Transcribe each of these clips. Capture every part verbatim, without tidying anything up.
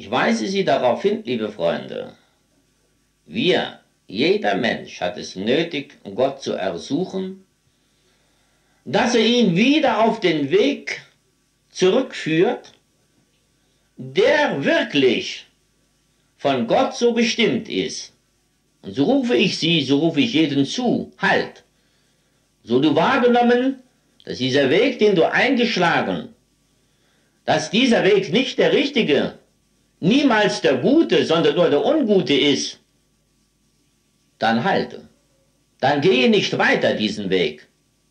Ich weise Sie darauf hin, liebe Freunde, wir, jeder Mensch hat es nötig, Gott zu ersuchen, dass er ihn wieder auf den Weg zurückführt, der wirklich von Gott so bestimmt ist. Und so rufe ich Sie, so rufe ich jeden zu, halt! So du wahrgenommen, dass dieser Weg, den du eingeschlagen, dass dieser Weg nicht der richtige, niemals der gute, sondern nur der ungute ist, dann halte. Dann gehe nicht weiter diesen Weg.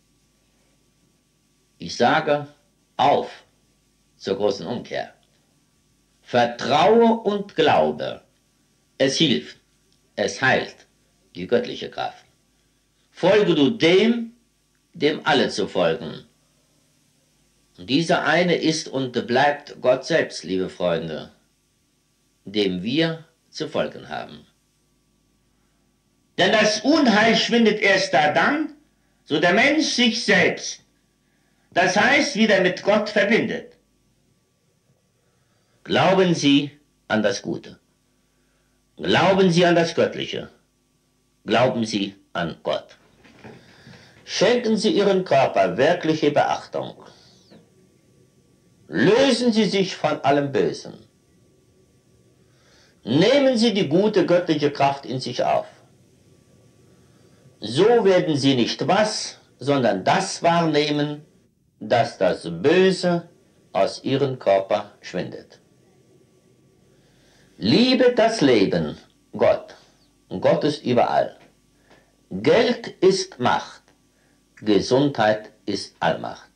Ich sage, auf zur großen Umkehr. Vertraue und glaube. Es hilft, es heilt, die göttliche Kraft. Folge du dem, dem alle zu folgen. Und dieser eine ist und bleibt Gott selbst, liebe Freunde, dem wir zu folgen haben. Denn das Unheil schwindet erst da dann, so der Mensch sich selbst, das heißt, wieder mit Gott verbindet. Glauben Sie an das Gute. Glauben Sie an das Göttliche. Glauben Sie an Gott. Schenken Sie Ihren Körper wirkliche Beachtung. Lösen Sie sich von allem Bösen. Nehmen Sie die gute göttliche Kraft in sich auf. So werden Sie nicht was, sondern das wahrnehmen, dass das Böse aus Ihrem Körper schwindet. Liebe das Leben, Gott. Gott ist überall. Geld ist Macht. Gesundheit ist Allmacht.